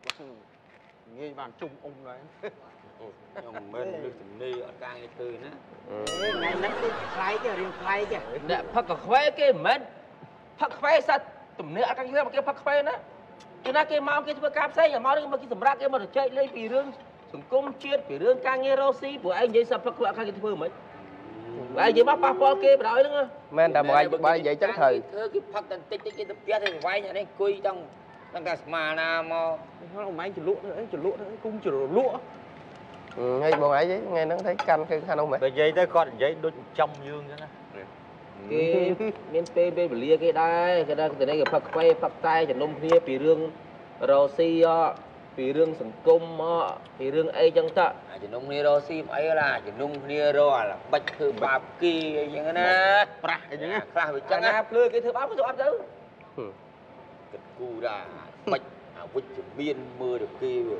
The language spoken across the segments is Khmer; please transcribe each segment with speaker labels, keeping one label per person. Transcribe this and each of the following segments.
Speaker 1: nghe bạn chung ông đấy
Speaker 2: ông bên được tình đi ở cang cái từ nữa
Speaker 3: ngày nãy cái khai kìa riêng khai kìa
Speaker 4: nè phật cả khoe cái mến phật khoe sao tụm nè các cái phật khoe nữa cái nào cái mau cái cáp xe nhà mau cái mà cái sầm rác cái mà chạy lên vì rương sủng công chiết vì rương cang nghe rosi của anh vậy sao phật khoe cái thứ mấy anh vậy bác pa kia mà nói nữa
Speaker 5: men đã bài vậy chắc thời
Speaker 2: cái phật tình tích cái tập kia thì vay nhà đây cùi trong đang cả mà nào mà
Speaker 1: máy chửi lụa nữa cung chửi lụa
Speaker 5: ngay bọn ấy chứ ngay nó thấy canh cái khăn ông mày
Speaker 6: giấy tới con giấy đôi trong dương thế này
Speaker 4: cái miền tây bên bờ lia cái từ đây cái phật quay phật tay chỉ nôm kia vì rương rosi vì rương sủng công vì rương ấy chẳng ta
Speaker 2: chỉ nôm nia rosi ấy là chỉ nôm nia ro là bạch thư bạp kia như thế này
Speaker 1: pra cái gì
Speaker 2: là bị chẳng
Speaker 4: áp lưới cái thứ bám cái áp đâu
Speaker 2: cái cu ra bạch vịt biên mưa được kia rồi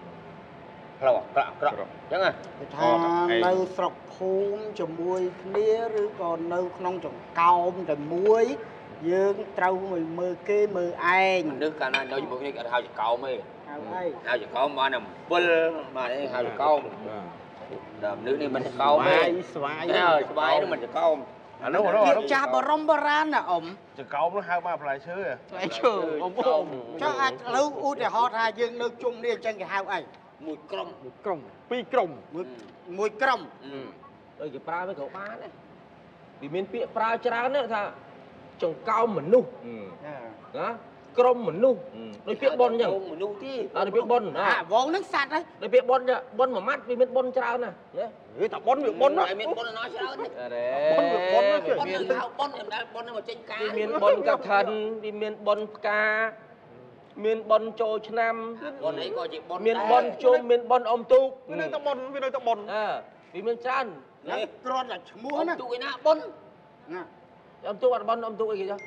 Speaker 2: lọ chẳng à
Speaker 3: ថានៅស្រុកភូមិជាមួយគ្នាឬក៏នៅក្នុងចង្កោមតែមួយយើងត្រូវមើលគេមើលឯង
Speaker 2: nước cả này đâu một cái hào chỉ câu mấy
Speaker 3: ហើយហើយ
Speaker 2: hào chỉ câu mà nằm bơ mà đây hào chỉ câu nước này mình chỉ câu mấy
Speaker 1: xoài
Speaker 2: xoài nó mình chỉ câu
Speaker 6: nó
Speaker 3: ចាស់បរមបុរាណណាអ៊ំ
Speaker 6: จะเกาnó hai ba phải chứ
Speaker 3: ឆ្លៃឈើអ៊ំចុះអាចឥឡូវឧទាហរណ៍ថាយើងនៅជុំគ្នាអញ្ចឹងគេហៅអី
Speaker 2: mùi crom
Speaker 1: ក្រុមពីរក្រុម
Speaker 3: មួយក្រុម
Speaker 4: rồi cái pra với cậu ba đấy vì miền phía pra trắng đấy thà trồng cao mà nu đó crom mà nu đôi phía bon nhỉ đôi phía bon
Speaker 3: វងនឹងសัตว์ហើយ
Speaker 4: đôi phía bon nhỉ bon mà mắt vì miền bon trắng nè
Speaker 1: ấy ta bón việc bón đó
Speaker 2: miền bon nó sao
Speaker 4: đấy
Speaker 1: bón việc bón đó kìa
Speaker 2: bon mà trên cá
Speaker 4: vì miền bon cà thần vì miền bon ca miền bon trôi nam
Speaker 2: bon ấy coi chị bon
Speaker 4: miền bon chôm miền bon om tu
Speaker 1: với nơi ta bón
Speaker 4: vì miền tràn
Speaker 3: គ្រាន់តែឈ្មោះណា
Speaker 2: tu cái nào bon
Speaker 3: ណា
Speaker 4: om tu ăn bon om tu cái gì chứ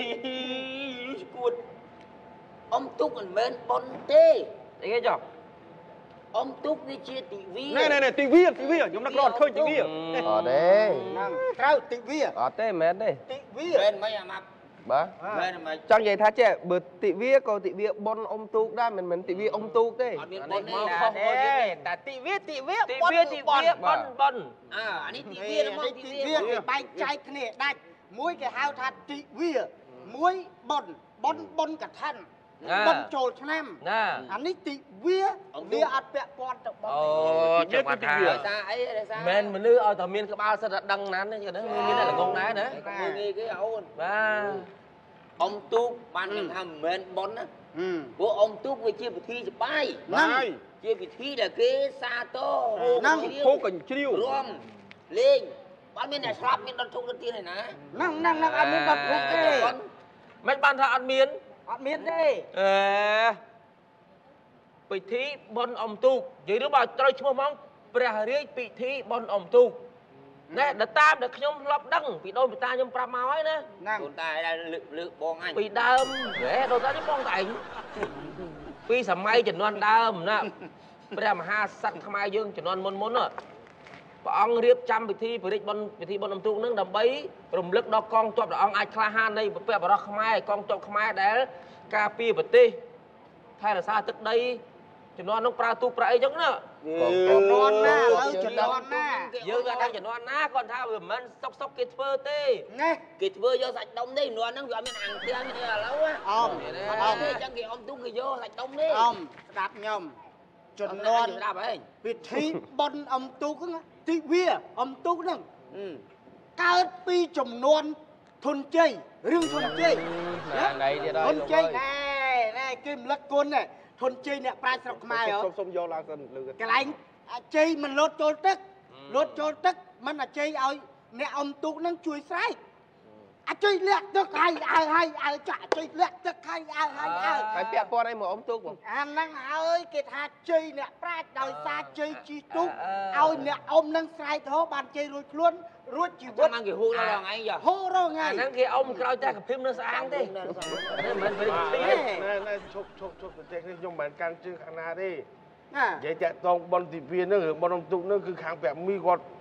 Speaker 2: cuột ông túc còn men bon tê
Speaker 4: đấy cái chọc
Speaker 2: ông túc đi chia tỷ vi
Speaker 1: này tivi à chúng nó còn khơi tivi à
Speaker 5: ở đây
Speaker 3: ហ្នឹងត្រូវតិវា
Speaker 5: ở đây mệt đây
Speaker 3: តិវា
Speaker 2: bên mấy à mặt
Speaker 5: bà
Speaker 2: bên mà
Speaker 5: trong vậy thà chứ bữa tị vía còn tị vía bon ông tu ra mình tị vía ông tu đấy
Speaker 2: miền bon
Speaker 4: Bon
Speaker 2: này
Speaker 4: không
Speaker 2: là
Speaker 3: តែតិវា
Speaker 4: tị vía bon
Speaker 2: à anh ấy tỷ
Speaker 3: វា
Speaker 2: vi đúng
Speaker 3: នេះ
Speaker 2: không
Speaker 3: តិវាគេបែងចែកគ្នាដាច់មួយគេហៅថាតិវាមួយប៉ុនកថាន់ប៉ុនចូលឆ្នាំ
Speaker 4: nè
Speaker 3: អានេះតិវាវាអត់ពាក់ព័ន្ធទៅប៉ុន
Speaker 4: ô chọc mặt
Speaker 2: đời
Speaker 4: thà
Speaker 2: xa ấy đời xa
Speaker 4: men mình nữ ở thằng miền cái bao sao đăng nán đấy chứ đấy miền này là ngon nái nữa
Speaker 2: người nghe cái ấu
Speaker 4: ba
Speaker 2: ông túc ban làm tham men bon á của ông túc với chia thi chụp bay
Speaker 1: này
Speaker 2: chia thi là cái sa to
Speaker 1: phố cảnh chiêu
Speaker 2: rôm lên ban bên này sập bên đòn thùng đòn tiền này nè
Speaker 3: ហ្នឹងអត់មានបាត់ភូមិទេ
Speaker 4: mấy ban thà ăn miến
Speaker 3: អត់មានទេ
Speaker 4: ពិធីបន់អំទូកនិយាយទៅបើត្រូវឈ្មោះហ្មងព្រះរាជពិធីបន់អំទូកណែដល់តាមដែលខ្ញុំធ្លាប់ដឹងពីដូនពីតាខ្ញុំប្រាប់មកហើយណា
Speaker 3: ហ្នឹង
Speaker 2: tồn tại là lự bong anh
Speaker 4: ពីដើមហេដូនតានេះបងតែឯងពីសម័យជំនាន់ដើមណាព្រះមហាក្សត្រខ្មែរយើងជំនាន់មុនព្រះអង្គរៀបចំពិធីព្រះរាជបន់ពិធីបន់អំទូកនឹងដើម្បីរំលឹកដល់កងទ័ពព្រះអង្គអាចក្លាហាននៃពពកបរោះខ្មែរកងទ័ពខ្មែរដែលការពារប្រទេសថែរក្សាទឹកដីជំនាន់នោះប្រើទូកប្រើអីចឹងណា
Speaker 3: ចំនួនណាឥឡូវចំនួនណា
Speaker 4: យើងក៏ដឹងជំនាន់ណាគាត់ថាវាមិនសុកគេធ្វើទេ
Speaker 3: ណែ
Speaker 2: គេធ្វើយកសាច់ដុំទេនួនហ្នឹងវាអត់មានអាំងទៀតមានឥឡូវ
Speaker 3: អម
Speaker 2: អត់ទេចឹងគេអ៊ំទុំគេយកសាច់ដុំទេ
Speaker 3: អមស្ដាប់ខ្ញុំចំនួន
Speaker 2: ស្ដាប់ហី
Speaker 3: ពិធីបន់អំទូកហ្នឹងទីវាអំទូកហ្នឹងកើតពីចំនួនធនជ័យរឿងធនជ័យ
Speaker 5: này thì
Speaker 3: ធ
Speaker 5: đây
Speaker 3: នជ័យណែគេរំលឹកគុណធនជ័យអ្នកប្រាជ្ញស្រុកខ្មែរហ៎
Speaker 1: សុំយកឡើងសិនលើ
Speaker 3: កន្លែងជ័យមិនលោតចូលទឹកលោតចូលទឹកមិនអាជ័យឲ្យអ្នកអំទូកហ្នឹងជួយស្រែកអាចុយលាក់ទឹកហើយអើចាក់ចុយលាក់ទឹកហើយអើ
Speaker 5: phải bịa con đây mà ông tu
Speaker 3: អាហ្នឹងហើយគេថាជ័យអ្នកប្រាជ្ញដោយសារជ័យជីទូកឲ្យអ្នកអ៊ំនឹងស្រែករហូតបានជ័យរួចខ្លួនរួចជីវិត
Speaker 2: ចាំគេហូរដល់ថ្ងៃយ៉ា
Speaker 3: ហូររងថ្ងៃ
Speaker 4: អាហ្នឹងគេអ៊ំក្រោយតែកភឹមនៅស្អាងទេមិនមែនវិធីទេ
Speaker 6: này chụp cái nhưng mà càng chưa khả na đi
Speaker 3: ណា
Speaker 6: vậy chạy tông bon tị viên nữa bon ông tụng nữa cứ kháng bẹp mi quạt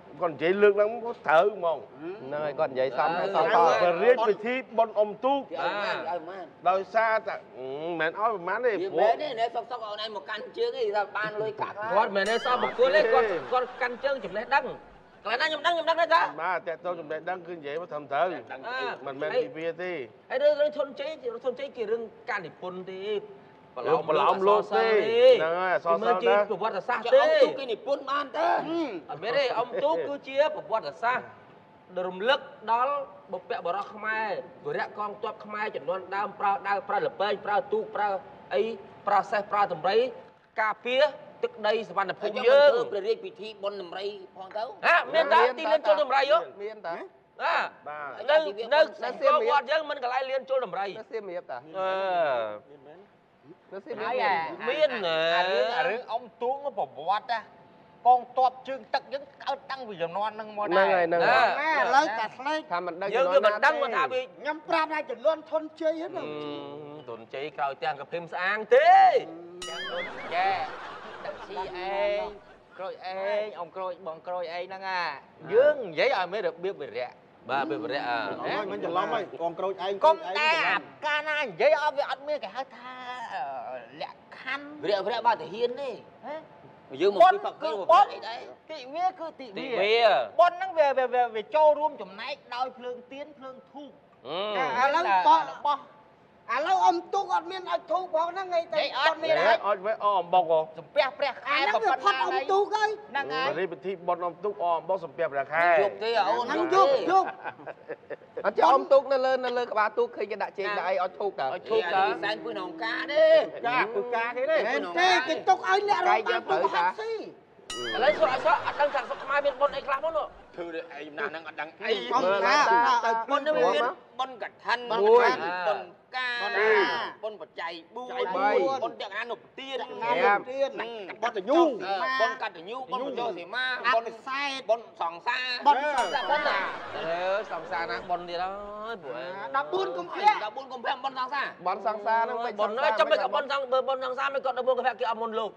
Speaker 6: còn dễ lược lắm có thở mong
Speaker 5: nơi còn vậy xong hay
Speaker 6: sao
Speaker 5: sao
Speaker 6: và riêng về thi bon ông tu
Speaker 3: ឲ្យម៉ែន
Speaker 6: ដោយសារតែមិនអោយប្រហែលទេ
Speaker 2: វា
Speaker 6: ព្រោះ
Speaker 2: មែនទេនេះសុកអូនឯងមកកាន់ជើងឯងថាបានលុយកាក់ហើយ
Speaker 4: គាត់មិនមែនសោះបកគលទេគាត់កាន់ជើងចំណេះដឹងកន្លែងណាខ្ញុំដឹងទេតា
Speaker 6: បាទតែទៅចំណេះដឹងគឺនិយាយមកត្រឹមត្រូវមិនមែនពីវាទេ
Speaker 4: ហើយរឿងឈុនជ័យគឺរឿងការនិពន្ធទេ
Speaker 6: ប្រឡំលោកទេហ្នឹងហើយអសរសិល្ប៍
Speaker 4: ជា
Speaker 6: ដែរ
Speaker 4: ប្រវត្តិសាស្ត្រ
Speaker 2: ចុះ
Speaker 4: ទេ
Speaker 2: អង្គទូគេនិពន្ធបានទេ
Speaker 4: អត់មែនទេអង្គទូគឺជាប្រវត្តិសាស្ត្រដែលរំលឹកដល់បុព្វបុរសខ្មែរវរៈកងទ័ពខ្មែរចំនួនដើមប្រើដាវប្រើលពែងប្រើទូកប្រើអីប្រើសេះប្រើតម្រៃការពារទឹកដីសវណ្ណភូមិយើង
Speaker 2: ព្រះរាជពិធីបុណ្យដំរីផងទៅ
Speaker 4: ហ่ะមានតែទីលានចូលតម្រៃយោ
Speaker 5: មានតា
Speaker 6: បាទ
Speaker 4: នៅសៀមវត្តយើងមិនកន្លែងលានចូលតម្រៃ
Speaker 5: នៅសៀមរាបតា
Speaker 4: អឺ
Speaker 5: នៅសៀម
Speaker 7: ហើយ
Speaker 5: រាប
Speaker 4: មានណា
Speaker 7: រឿងអង្គទួងប្រវត្តិណាកងទ័ពជើងទឹកយើងកើតតាំងពីចំនួនហ្នឹងមក
Speaker 5: ហ្នឹងហើយហ្នឹងហើយ
Speaker 3: ម៉ែឥឡូវតែស្លេក
Speaker 5: ថាមិនដឹង
Speaker 4: យើងគឺមិនដឹងថាវា
Speaker 3: ខ្ញុំប្រាប់ថាចំនួនធនជ័យហ្នឹង
Speaker 4: ទុនជ័យក្រោយទាំងកាភឹមស្អាងទេ
Speaker 7: ទាំងដូចចែតាក់ស៊ីឯងក្រូចឯងអង្គក្រូចបងក្រូចឯងហ្នឹងអាយើងនិយាយឲ្យមានរបៀបវិរៈ
Speaker 4: បាទវាបរិយអើ
Speaker 1: មិនច្រឡំហើយកងក្រូចឯង
Speaker 7: កុំតែកាលណានិយាយឲ្យវាអត់មានគេហៅថាលក្ខខណ្ឌ
Speaker 2: ព្រះបាទតាហ៊ានទេយើងមក
Speaker 7: បុ
Speaker 2: ពី
Speaker 7: ណ្យ
Speaker 2: ផឹក
Speaker 7: គឺ
Speaker 2: គេ
Speaker 7: បុណ្យ
Speaker 2: អីដែរ
Speaker 7: ទីវាគឺទី
Speaker 4: ទី
Speaker 7: វា
Speaker 4: វា
Speaker 7: បុណ្យហ្នឹងវាចូលរួមចំណែកដោយភ្លើងទៀនភ្លើងធូប
Speaker 3: ឥឡូវបោះរបស់ឥឡូវអ៊ំទុកអត់មានឲ្យធូបផងហ្នឹងឯងតែ
Speaker 7: អត់មាន
Speaker 6: អត់វាអអំបុកហ៎
Speaker 7: សំពះព្រះខែ
Speaker 3: អាហ្នឹងវាផុតអ៊ំទុកហើយ
Speaker 7: ហ្នឹងហើយ
Speaker 6: រីពិធីបុណ្យអំទុកអអំបុកសំពះព្រះខែ
Speaker 2: យប់ទេអូន
Speaker 3: ហ្នឹងយប់
Speaker 5: អត់ចេះអមទូកនៅលើក្បាលទូកឃើញគេដាក់ជែងដាក់អីឲ្យធូបតា
Speaker 2: ឲ្យធូបតើសែងពឿនអង្គការទេ
Speaker 3: ចាគឺការគេទេទេគេទុកឲ្យអ្នករកបានទុកហាត់ស៊ី
Speaker 4: ឥឡូវសួរអត់អត់ដឹងថាស្រុកខ្មែរមានបុណ្យអីខ្លះមកនោះ
Speaker 2: ធ្វើឯងចំណាស់ហ្នឹងអត់ដឹងអី
Speaker 3: អំថាឲ្យ
Speaker 2: បុណ្យនេះមានបុណ្យកឋិនបុណ្យការបុណ្យបច្ច័យ4បុណ្យតក្កណានុពទាន
Speaker 3: ណាមទៀនបតញូ
Speaker 2: បុណ្យកតញ្ញូបុណ្យបញ្ចុះសីមា
Speaker 3: អ
Speaker 2: បុ
Speaker 3: ត់
Speaker 2: ណ្យ
Speaker 3: សែត
Speaker 2: បុណ្យសង្សារ
Speaker 3: បតសង្សារ
Speaker 2: បុណ្យណា
Speaker 4: សង្សារណាបុណ្យទៀតហើយពួកឯង
Speaker 3: 14កុម្ភៈ
Speaker 2: 14កុម្ភៈបុណ្យសង្សារប
Speaker 5: នសង្សារហ្នឹងមិន
Speaker 4: បុណ្យហ្នឹងចាំមិនក៏បុណ្យសង្បើបុណ្យសង្សារមិនក៏ដល់បុណ្យកភៈគេអត់មុនលោក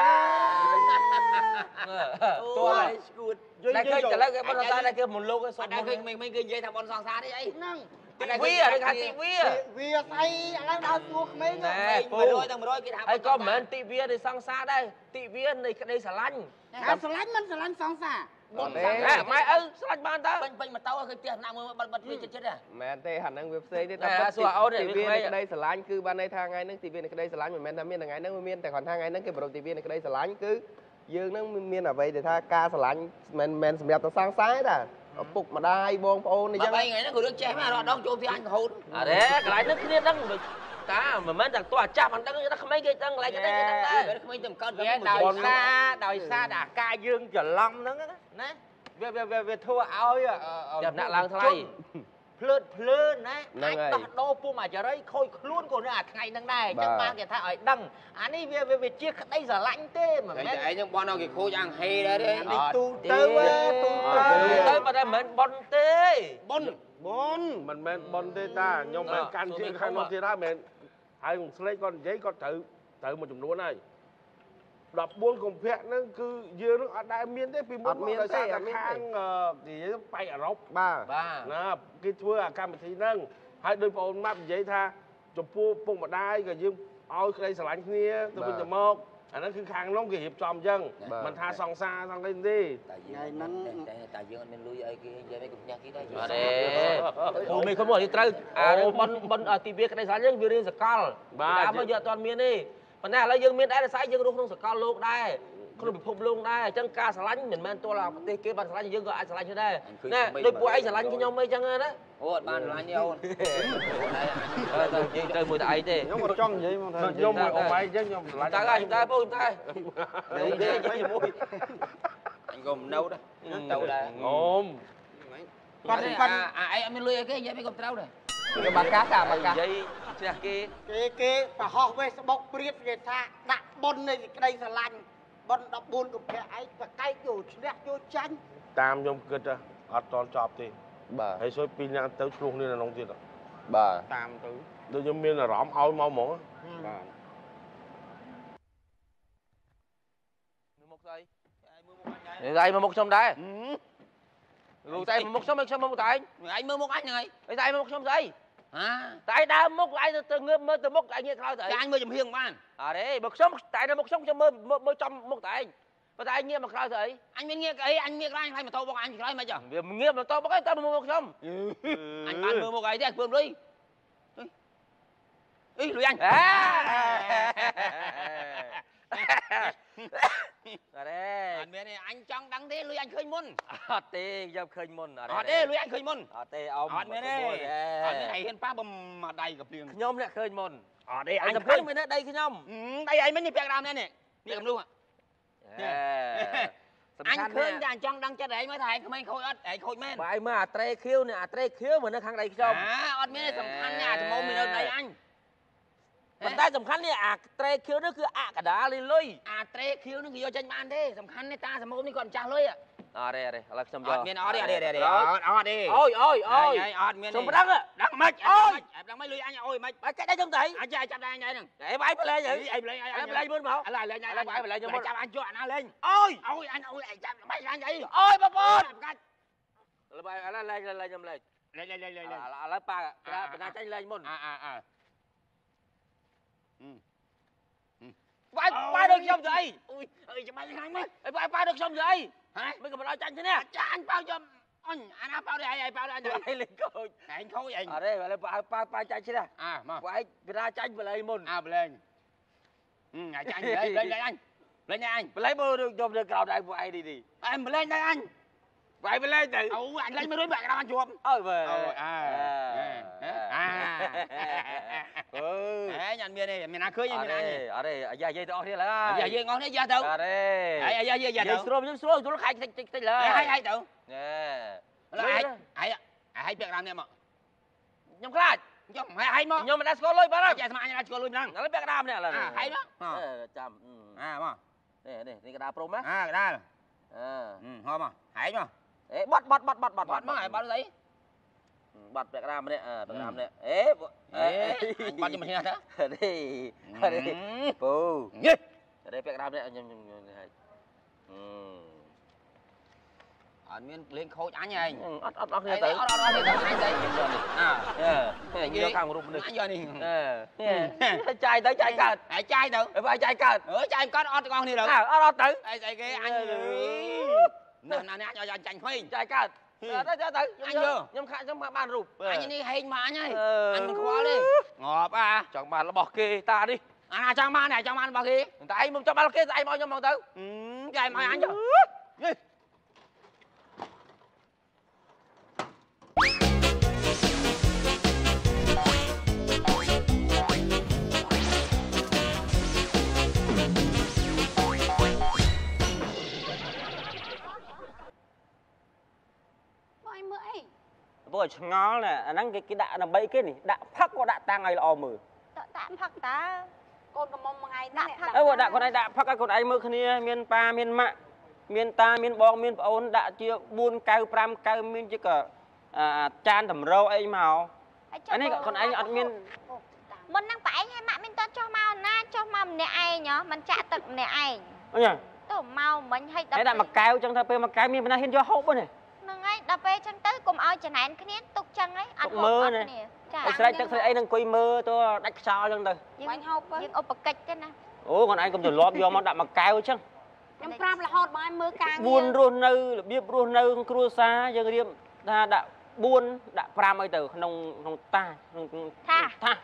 Speaker 4: តួឯងស្គួតតែឃើញតែលើគេបុណ្យសង្សារតែគេមុនលោកឯងសុ
Speaker 2: អ
Speaker 4: ំ
Speaker 2: ត់ដែរឃើញមិនគេនិយាយថាបុណ្យសង្សារនេះអី
Speaker 3: ហ្នឹង
Speaker 4: ទីវាគេថាទីវា
Speaker 3: វាស្អីឥឡូវដល់សួរក្មេង
Speaker 4: ណែពូ
Speaker 2: 100ទាំង100គេថា
Speaker 4: ហើយក៏មិនមែនទីវានៃសង្សារដែរទីវានៃក្តីស្រឡាញ់
Speaker 3: តែស្រឡាញ់មិនស្រឡាញ់សង្សារ
Speaker 2: បុណ្យ
Speaker 4: ហេម៉ែឪស្រឡាញ់បានតើ
Speaker 2: ពេញម៉ូតូឃើញផ្ទះណាមួយបិទវាចិត្តហ៎
Speaker 5: មែនទេហាត់ហ្នឹងវាផ្សេងទេ
Speaker 4: តែសួរអូននេះ
Speaker 5: ទី
Speaker 4: វា
Speaker 5: វា
Speaker 4: ក្មេង
Speaker 5: នៃក្តីស្រឡាញ់គឺបានន័យថាថ្ងៃហ្នឹងទីវានៃក្តីស្រឡាញ់មិនមែនថាមានថ្ងៃហ្នឹងមានតែគ្រាន់ថាថ្ងៃហ្នឹងគេប្រពៃទីវានៃក្តីស្រឡាញ់គឺយើងហ្នឹងមានអ្វីដែលថាការស្រឡាញ់មិនសម្រាប់តែសង្សារទេឪពុកម្ដាយបងប្អូនអញ្ចឹង
Speaker 2: 3ថ្ងៃហ្នឹងក៏រឿងចេះមករត់ដងចូលផ្ទះអញរហូត
Speaker 4: អរេកន្លែងនេះគ្នាដឹងតាមិនមែនតែតួអាចាស់មិនដឹងតែក្មេងគេដឹងកន្លែងគេដឹងដែរ
Speaker 2: ក្មេងទៅកើត
Speaker 7: វាដោយសារតែអាការយើងច្រឡំហ្នឹងណាវាធ្វើឲ្យ
Speaker 4: ចាំដាក់ឡើងថ្លៃ
Speaker 7: ភ្លើនណាអាចដោះដូរពុំអាចរិយខូចខ្លួនក៏នៅអាថ្ងៃហ្នឹងដែរអញ្ចឹងបានគេថាឲ្យដឹងអានេះវាជាក្តីស្រឡាញ់ទេមិន
Speaker 2: តែ
Speaker 7: មែន
Speaker 2: ឯងហ្នឹងបនឲ្យគេខូចអាំងហេដែរទេ
Speaker 3: នេះទូទៅ
Speaker 4: ទៅបើតែមិនប៉ុនទេ
Speaker 2: បុន
Speaker 6: មិនមែនបុណ្យទេតាខ្ញុំមិនកាន់ជាងខាងនោះទៀតហើយមិនហើយខ្ញុំស្លេកគាត់និយាយគាត់ត្រូវមួយចំនួនហើយ14កុម្ភៈហ្នឹងគឺយើងនឹងអត់ដែលមានទេពីមុនដោយសារតែខាងនិយាយបៃអឺរ៉ុប
Speaker 5: បាទ
Speaker 4: បាទ
Speaker 6: ណាគេធ្វើអាកម្មវិធីហ្នឹងហើយដោយបងអូនម៉ាប់និយាយថាចំពោះពុកម្ដាយក៏យើងឲ្យក្តីស្រឡាញ់គ្នាទៅវិញទៅមកអាហ្នឹងគឺខាងនោះគេរៀបចំអញ្ចឹងមិនថាសង្សារសង្កេតទេ
Speaker 2: តែយើងតែយើងអត់មានលុយអីគេនិយាយមិនគំញ៉ាគេដែរ
Speaker 4: អរេពូមីគុំមកត្រូវអារឿងប៉ុនទីវាក្តីស្រឡាញ់យើងវារៀនសកលដើមមកយើងអត់ទាន់មានទេប៉ុន្តែឥឡូវយើងមានដែរដោយសារយើងរស់ក្នុងសកលលោកដែរក្នុងពិភពលោកដែរអញ្ចឹងការស្រឡាញ់មិនមែនទល់ប្រទេសគេបានស្រឡាញ់យើងក៏អាចស្រឡាញ់ដែរណាដូចពួកឯងស្រឡាញ់ខ្ញុំអីចឹងណា
Speaker 2: អូអត់បានស្រឡាញ់ទេអូន
Speaker 4: ទៅយើងទៅមួយតែឯងទេ
Speaker 1: ខ្ញុំក៏ចង់និយាយមកថា
Speaker 6: ខ្ញុំមកអមឯងចឹងខ្ញុំឆ្លាញ់
Speaker 4: តើខ្ញុំតែពូតែនិយាយជាមួយ
Speaker 2: អញក៏មិននៅដែរទៅដែរ
Speaker 6: អូម
Speaker 2: គាត់ឯងអត់មានលុយអីគេនិយាយមិនក៏ត្រូវដែរ
Speaker 5: គេបាកាតាបាកា
Speaker 4: និយាយជ្រះគេ
Speaker 3: គេប្រហោះ Facebook ព្រៀបគេថាដាក់បុណ្យនៃក្តីស្រឡាញ់បុណ្យ14កុម្ភៈឯងប្រកែកយកឈ្នះយកចាញ់
Speaker 6: តាមខ្ញុំគិតអត់តន់ចប់ទេ
Speaker 5: បាទ
Speaker 6: ហើយសួយពីរនាក់ទៅឆ្លោះគ្នានៅក្នុងទៀត
Speaker 5: បាទ
Speaker 1: តាមទៅ
Speaker 6: ដូចខ្ញុំមានអារម្មណ៍ឲ្យមកហ្មង
Speaker 1: បាទ
Speaker 4: មុខស្អីនេះស្អីមកមុខខ្ញុំដែរ Rồi tay một số mấy số một tay.
Speaker 7: Anh mơ một anh này.
Speaker 4: Tay một số gì?
Speaker 7: À.
Speaker 4: Tay đá một lại từ ngơ mơ từ một lại như sao vậy?
Speaker 7: Anh mơ chùm hiền man.
Speaker 4: À đấy, một số tại nó một số cho mơ trong một tay. Và tay nghe mà sao vậy?
Speaker 7: Anh biết nghe cái anh biết anh mà to bọc anh cái mà chờ.
Speaker 4: Vì mình nghe mà to bọc cái tay một xong.
Speaker 7: Anh bán mơ một cái thì anh phương đi. Ý lùi anh.
Speaker 4: À đấy.
Speaker 7: Anh biết này anh trong đăng thế lùi anh khơi môn.
Speaker 4: Tê dập khơi môn à
Speaker 7: Ở đây lùi anh khơi môn.
Speaker 4: Tê ông.
Speaker 7: Anh biết này. Anh biết này hiện pa bầm mà đầy gặp liền.
Speaker 4: Nhôm lại khơi môn.
Speaker 7: Ở đây
Speaker 4: Anh
Speaker 7: anh
Speaker 4: tập
Speaker 7: khơi.
Speaker 4: khơi đây cái nhôm.
Speaker 7: Đây anh mới đi bẹt làm đây nè. Đi cầm luôn ạ. Anh khơi cho anh trong đăng cho đấy mới thầy không anh khôi ớt, anh khôi men.
Speaker 4: Bài mà tre khiêu nè, tre khiêu mà nó khăn đây không?
Speaker 7: Ớt mới sầm khăn nha, thì mông mình ở đây anh.
Speaker 4: ប៉ុន្តែសំខាន់នេះអាត្រេខៀវនេះគឺអកដាលលុយ
Speaker 7: អាត្រេខៀវនេះគឺយកចេញបានទេសំខាន់នេះតាសមោមនេះគាត់ចាស់លុយ
Speaker 4: អរេឥឡូវខ្ញុំយក
Speaker 7: អត់មានអត់ទេអត់ទេអត់ទេអត់មាន
Speaker 4: សុំប្រឹង
Speaker 7: ដឹងមិនអូយដឹងមិនលុយអញអូយមិន
Speaker 4: បើកាច់ដៃខ្ញុំទៅ
Speaker 7: អញចាប់ដៃអញហ្នឹង
Speaker 4: ហេបាយប្រឡែងអី
Speaker 7: អីប្រឡែងអញ
Speaker 4: ប្រឡែងមើលមក
Speaker 7: ឥឡូវលេងអញបាយប្រឡែងខ្ញុំចាប់អញជក់អាណាលេង
Speaker 4: អូយ
Speaker 7: អូយអញអូយអញចាប់បាយអញអី
Speaker 4: អូយបងប្អូន
Speaker 7: កាច់
Speaker 4: ឥឡូវបាយឥឡូវលេងខ្ញុំលេង
Speaker 7: លេង
Speaker 4: ឥឡូវប៉ាបណ្ណាចាញ់លេងមុនបាយដូចខ្ញុំទៅអី
Speaker 7: អើយច្បាស់ខាងមើល
Speaker 4: បាយដូចខ្ញុំទៅអី
Speaker 7: ហ៎
Speaker 4: មិនក៏បណ្ដោយចាញ់ទេនេះ
Speaker 7: ចាអញប៉ោខ្ញុំអញអាណាប៉ោនេះអីប៉ោនេះអញ
Speaker 4: បាយលេងខូច
Speaker 7: អញខូចអញ
Speaker 4: អរេឥឡូវប៉ាចាញ់ទេ
Speaker 7: មក
Speaker 4: បាយបណ្ណាចាញ់ប្រឡែងមុន
Speaker 7: ប្រឡែងចាញ់លេងអញលេងអញ
Speaker 4: ប្រឡែងមើលខ្ញុំនៅក្រៅដៃពួកឯងនេះ
Speaker 7: អញប្រឡែងដែរអញ
Speaker 4: បាយប្រឡែងទៅ
Speaker 7: អូអញលេងមិនរួចបាក់ក្រៅអញជាប់
Speaker 4: អើបើអ
Speaker 7: ើញ៉ាំមានទេមានណាឃើញមានណា
Speaker 4: អរេអាយ៉ាយាយទៅអស់គ្នាឡើយ
Speaker 7: យាយងអស់នេះយ៉ាទៅ
Speaker 4: អរេ
Speaker 7: អាយ៉ាយាយទៅ
Speaker 4: ស្រួលខ្ញុំស្រួលចូលខាច់តិចឡើយ
Speaker 7: ហើយទៅ
Speaker 4: ណែ
Speaker 7: ហើយពាក់តាមនេះមក
Speaker 4: ខ្ញុំខ្លាច
Speaker 7: ខ្ញុំហើយមក
Speaker 4: ខ្ញុំមិនដែរស្គាល់លុយបាទ
Speaker 7: ចាស្មាអញណាស្គាល់លុយម្ដង
Speaker 4: ឥឡូវពាក់តាមនេះឥឡូវ
Speaker 7: ហើយមក
Speaker 4: ចាំ
Speaker 7: មក
Speaker 4: នេះកដាព្រំណា
Speaker 7: កដាលហមមកហើយមក
Speaker 4: អេបាត់មកហើយបាត់
Speaker 7: ស្អី
Speaker 4: បាត់ពាក់តាមនេះពាក់តាមនេះអេ
Speaker 7: បាត់ខ្ញុំនេះទៅ
Speaker 4: នេះពូនេះពាក់តាមនេះខ្ញុំហើយ
Speaker 7: អត់មានលេងខូចអញឯង
Speaker 4: អត់គ្នាទៅអត់គ្នាទៅអញទៅយកខាងរូបនេះ
Speaker 7: អញយកនេះ
Speaker 4: ចាយទៅចាយកើត
Speaker 7: ហើយចាយទៅ
Speaker 4: ហើយចាយកើត
Speaker 7: ចាយកើតអត់ទាំងអស់គ្នាទៅ
Speaker 4: អត់ទៅ
Speaker 7: អីស្អីគេអញណានេះអញឲ្យចាញ់ខ្វែង
Speaker 4: ចាយកើតទៅខ្ញុំខាក់ខ្ញុំបានរូប
Speaker 7: អញនេះហេងមកអញហើយអញមិនខ្វល់ទេងាប់
Speaker 4: ចង់បានរបស់គេតានេះ
Speaker 7: អាណាចង់បានរបស់គេ
Speaker 4: តែឯងមិនចង់បានគេស្អីមកខ្ញុំមកទៅ
Speaker 7: គេឲ្យមកអញចុះ
Speaker 8: Bốឆ្ងល់ណែអាហ្នឹងគេដាក់ដើម្បីគេនេះដាក់ផឹកក៏ដាក់តាំងឲ្យល្អមើល
Speaker 9: ដាក់ផឹកតាកូនកំមុំមួយថ្ងៃនេះ
Speaker 8: អើបើដាក់ខ្លួនឯងដាក់ផឹកឲ្យខ្លួនឯងមើលគ្នាមានប៉ាមានម៉ាក់មានតាមានបងមានប្អូនដាក់ជា4កៅ5កៅមានជាក៏ចានតម្រូវអីមកអានេះខ្លួនឯងអត់មាន
Speaker 9: មុនហ្នឹងប៉ែឯងឲ្យម៉ាក់មានតចុះមកណាចុះមកម្នាក់ឯងមិនចាក់ទឹកម្នាក់ឯង
Speaker 8: អញ្ចឹង
Speaker 9: ទៅមកមិញឲ្យ
Speaker 8: ដាក់មួយកែវចឹងទៅពេលមួយកែវមានបណ្ណាហ៊ានយកហូបហ្នឹង
Speaker 9: ហ្នឹងហើយដល់ពេលចឹងទៅកុំឲ្យចំណែនគ្នាទុកចឹងហើយអត់ហូបអត់គ្នាចា
Speaker 8: ស្រែកទឹកស្រែកអីនឹងអង្គុយមើលទៅដាច់ខ្យល់ចឹងទៅ
Speaker 9: យើងហូបយើងឧបកិច្ចទេណា
Speaker 8: អូខ្លួនឯងកុំទលាប់យកមកដាក់មួយកែវចឹង
Speaker 9: ខ្ញុំប្រាប់រហូតបងឲ្យមើលការងារ
Speaker 8: 4រស់នៅរបៀបរស់នៅគ្រួសារយើងរៀបថាដាក់4ដាក់5អីទៅក្នុងតាក្នុងតា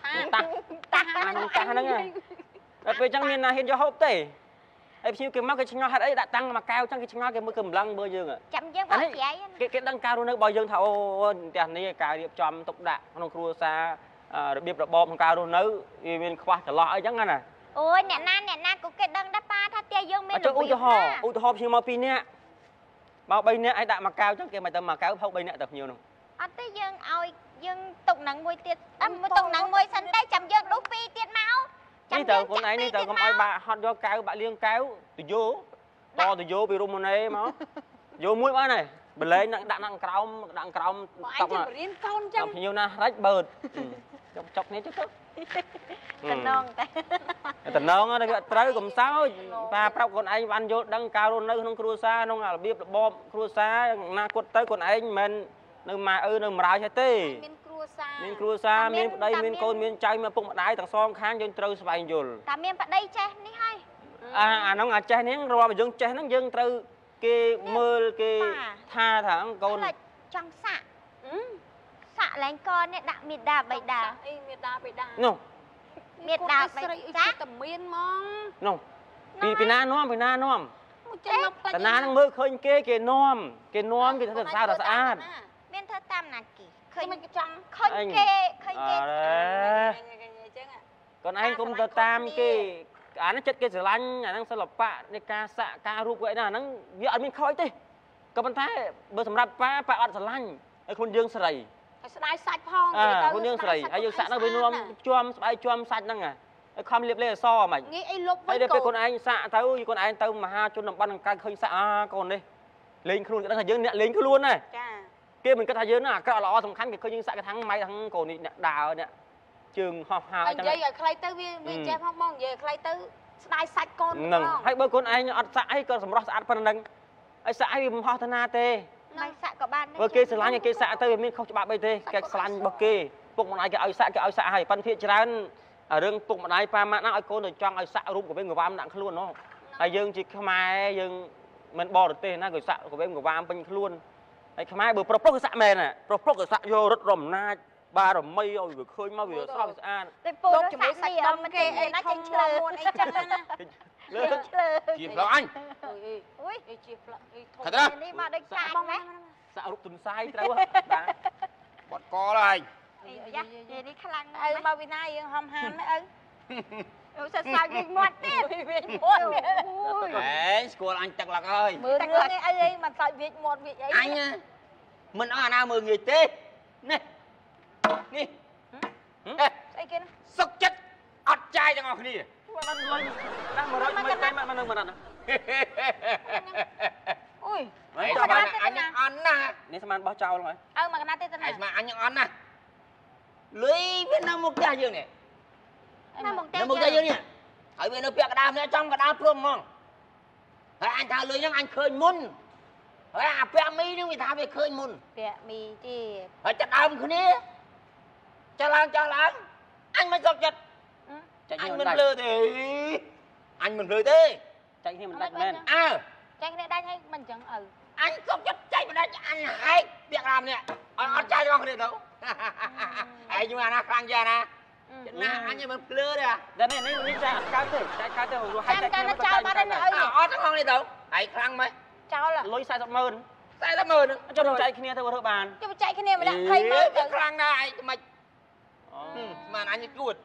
Speaker 8: ហ្នឹងដល់ពេលចឹងមានណាហ៊ានយកហូបទេហើយភ្ញៀវគេមកគេឆ្ងល់ហេតុអីដាក់តាំងមួយកែវចឹងគេឆ្ងល់គេមើលកម្លាំងមើលយើង
Speaker 9: ចាំយើងបោះច្រៃ
Speaker 8: គេដឹងការរស់នៅរបស់យើងថាអូផ្ទះនេះការរៀបចំទុកដាក់ក្នុងគ្រួសាររបៀបរបបក្នុងការរស់នៅវាមានខ្វះចន្លោះអីចឹងណា
Speaker 9: អូយអ្នកណាក៏គេដឹងដែរប៉ាថាផ្ទះយើងមាន
Speaker 8: ឧទាហរណ៍ភ្ញៀវមក2នាក់មក3នាក់ឲ្យដាក់មួយកែវចឹងគេមិនទៅមួយកែវហូប3នាក់ទៅភ្ញៀវនោះ
Speaker 9: អត់ទេយើងឲ្យយើងទុកនឹងមួយទៀតទុកនឹងមួយសិនតែចាំយើងដុស2ទៀតមក
Speaker 8: នេះទៅខ្លួនឯងនេះទៅកុំឲ្យបាក់ហត់យកកែវបាក់លៀងកែវទៅយោតទៅយោពីរុំម៉ូណេមកយោមួយបានហើយបលែងដាក់ដាក់ក្រោមតុកមករៀនកូនចឹងភ្ញៀវណារ៉ាច់បើចុកគ្នាទៅ
Speaker 9: តំណងតែ
Speaker 8: តំណងហ្នឹងវាត្រូវកុំសោចប៉ាប្រាប់ខ្លួនឯងបានយល់ដឹងការរស់នៅក្នុងគ្រួសារក្នុងរបៀបរបបគ្រួសារណាគាត់ទៅខ្លួនឯងមិននៅម៉ែឪនៅម្ដាយទេ
Speaker 9: មានគ្រួសារ
Speaker 8: មានគ្រួសារមានប្តីមានកូនមានចៅមានឪពុកម្ដាយទាំងសងខាងយើងត្រូវស្វែងយល់
Speaker 9: តែមានប្តីចេះនេះហើយ
Speaker 8: អាហ្នឹងអាចចេះនេះរាប់យើងចេះហ្នឹងយើងត្រូវគេមើលគេថាកូន
Speaker 9: ចង់សាក់សាក់ឡើងកនេះដាក់មេដាបៃតា
Speaker 10: អីមេដាបៃតា
Speaker 8: នោះ
Speaker 9: មេដាបៃតា
Speaker 10: តែមានហ្មង
Speaker 8: នោះពីណានាំពីណានាំ
Speaker 10: ចេះមកផ្លាច់
Speaker 8: តាណានឹងមើលឃើញគេនាំគេថាស្អាតស្អាត
Speaker 9: មានធ្វើតាមណាគេឃើញ
Speaker 10: មិនចង់
Speaker 9: ឃើញគេឃើញគេ
Speaker 8: កូនឯងកុំទៅតាមគេអាហ្នឹងចិត្តគេស្រឡាញ់អាហ្នឹងសិល្បៈនៃការសាក់ការរូបគេណាអាហ្នឹងវាអត់មានខូចទេក៏ប៉ុន្តែបើសម្រាប់ប៉ាអត់ស្រឡាញ់ហើយខ្លួនយើងស្រី
Speaker 10: ឲ្យស្ដាយសាច់ផង
Speaker 8: ខ្លួនយើងស្រីហើយយើងសាក់ហ្នឹងវានាំជាប់ស្បែកជាប់សាច់ហ្នឹងហើយខំលាបលេអសហ្មង
Speaker 10: ងាយអីលុប
Speaker 8: ហើយដល់ពេលខ្លួនឯងសាក់ទៅខ្លួនឯងទៅមហាជនតំបន់អង្គការឃើញសាក់កូននេះលេងខ្លួនគេដឹងថាយើងអ្នកលេងខ្លួនណា
Speaker 10: ចា
Speaker 8: គេមិនគិតថាយើងអាក្រក់ល្អសំខាន់គេឃើញយើងសាក់កថាំងម៉ៃថាំងកូននេះអ្នកដើរអ្នកជើងហោះហើរ
Speaker 10: និយាយឲ្យខ្លីទៅវាចេះផងបងនិយាយខ្លីទៅស្ដាយសាច់កូន
Speaker 8: ហ្នឹងហើយបើខ្លួនឯងអត់សាក់អីក៏សម្រស់ស្អាតប៉ុណ្្នឹងហើយសាក់អីវាមិនហោះទៅណាទេ
Speaker 9: មិនសាក់ក៏បាន
Speaker 8: បើគេស្រឡាញ់គេសាក់ទៅវាមានខុសច្បាប់អីទេគេស្រឡាញ់របស់គេពុកម្ដាយគេឲ្យសាក់ហើយប៉ុន្តែភាគច្រើនរឿងពុកម្ដាយប៉ាម៉ាក់ណាឲ្យកូនទៅចង់ឲ្យសាក់រូបកវិញកវាមដាក់ខ្លួននោះហើយយើងជាខ្មែរយើងមិនបរទេសណាគេសាក់កវិញកវាមពេញខ្លួនហើយខ្មែរបើប្រុសគឺសាក់មែនប្រុសគឺសាក់យករត់រំណាចបារមីឲ្យវាឃើញមកវាស្រស់ស្អាត
Speaker 9: ទៅពូជាមួយសាច់ដំគេអីណាចេញឆ្លើយអីចឹងណា
Speaker 8: លើ
Speaker 2: ជាផ្លោះអញ
Speaker 10: អុយជាផ្លាក់អីធំ
Speaker 2: ខិត
Speaker 9: នេះមកដូចកាយណា
Speaker 8: សាក់រូបទុនសាយត្រូវបាទ
Speaker 2: បត់កហើយ
Speaker 9: យ៉ានិយាយនេះខ្លាំងណា
Speaker 10: ឪ
Speaker 9: ស់
Speaker 10: មកវិណាយើងហំហានណាឪ
Speaker 9: អូសសាច់វិញមាត់ទៀត
Speaker 10: វាមាត់
Speaker 2: ហេស្គាល់អញទឹកឡឹកហើយ
Speaker 10: មើលរឿងអីអីមិនសាច់វាមាត់វាអី
Speaker 2: អញមិនអស់អាណាមើលងាយទេនេះនេះ
Speaker 10: ស្អីគេ
Speaker 2: សុកចិត្តអត់ចាយទាំងអស់គ្នា
Speaker 8: បានលុយដាក់100មិនតែមិននឹងមិនណា
Speaker 10: អុយ
Speaker 2: ហើយចាំបានអញអន់ណាស់
Speaker 8: នេះស្មានបោះចោលហើយ
Speaker 10: ឪមកកណាទេទៅណា
Speaker 2: ហើយស្មានអញអន់ណាស់លុយវានៅមុខផ្ទះយើងនេះ
Speaker 9: ណាមកតែ
Speaker 2: នៅមុខផ្ទះយើងនេះហើយវានៅពាក់កណ្ដាលម្នាក់ចំកណ្ដាលព្រំហ្មងហើយអញថាលុយហ្នឹងអញឃើញមុនហើយអាពាក់មីហ្នឹងវាថាវាឃើញមុន
Speaker 10: ពាក់មីទៀត
Speaker 2: ហើយចាប់ដើមគ្នាចឡើងអញមិនសុខចិត្ត
Speaker 8: ចាច់
Speaker 2: អញ
Speaker 8: នេះ
Speaker 2: មិន
Speaker 8: មិនដាច់
Speaker 2: ភ្លើទេអញមិនភ្លើទេ
Speaker 8: ចាច់នេះមិនដាច់មែន
Speaker 2: អើ
Speaker 10: ចាញ់គ្នាដាច់ហើយមិនចឹងឪ
Speaker 2: អញសុខចិត្តចែកមិនដាច់អញហែកពាក់កណ្ដាលម្នាក់អត់ចែកទាំងគ្នាទៅហើយយូរអាណាខ្លាំងចាណាណាអញមិនភ្លើទេ
Speaker 8: តែនេះចាច់អត់កើតទេចាច់កើតទេរស់ហើយ
Speaker 10: ចាំកាលណាចោលបាត់ហើយនៅឪ
Speaker 2: អត់ទាំងនេះទៅហើយខ្លាំងម៉េច
Speaker 10: ចោល
Speaker 8: លុយ40ម៉ឺន
Speaker 2: 40ម៉ឺន
Speaker 8: ចុះចាច់គ្នាទៅរើបាន
Speaker 10: ជិះចែកគ្នាម្នាក់20ម៉ឺនទៅ
Speaker 2: ខ្លាំងណាស់ឯងមិនស្មានអញគួត